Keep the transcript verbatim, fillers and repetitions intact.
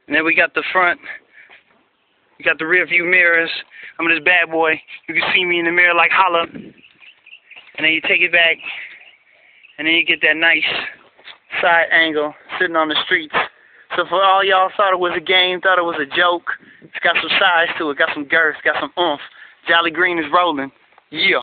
And then we got the front. We got the rear view mirrors. I'm this bad boy. You can see me in the mirror like holla. And then you take it back. And then you get that nice side angle sitting on the streets. So for all y'all thought it was a game, thought it was a joke, it's got some size to it, got some girth, got some oomph. Jolly Green is rolling. Yeah.